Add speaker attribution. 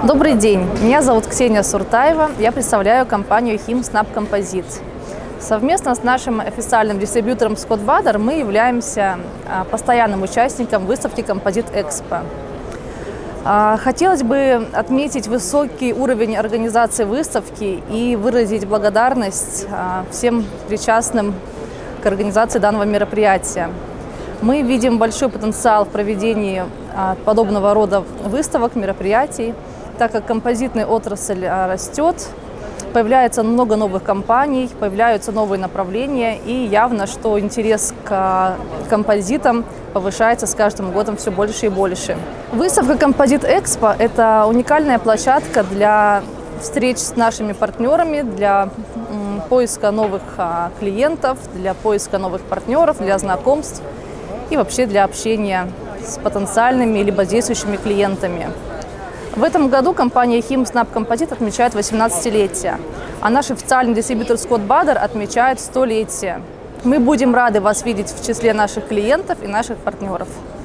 Speaker 1: Добрый день, меня зовут Ксения Суртаева, я представляю компанию Химснаб Композит. Совместно с нашим официальным дистрибьютором Scott Bader мы являемся постоянным участником выставки Композит Экспо. Хотелось бы отметить высокий уровень организации выставки и выразить благодарность всем причастным к организации данного мероприятия. Мы видим большой потенциал в проведении подобного рода выставок, мероприятий, так как композитная отрасль растет, появляется много новых компаний, появляются новые направления, и явно, что интерес к композитам повышается с каждым годом все больше и больше. Выставка Композит Экспо – это уникальная площадка для встреч с нашими партнерами, для поиска новых клиентов, для поиска новых партнеров, для знакомств и вообще для общения с потенциальными либо действующими клиентами. В этом году компания Химснаб Композит отмечает 18-летие, а наш официальный дистрибьютор Scott Bader отмечает 100-летие. Мы будем рады вас видеть в числе наших клиентов и наших партнеров.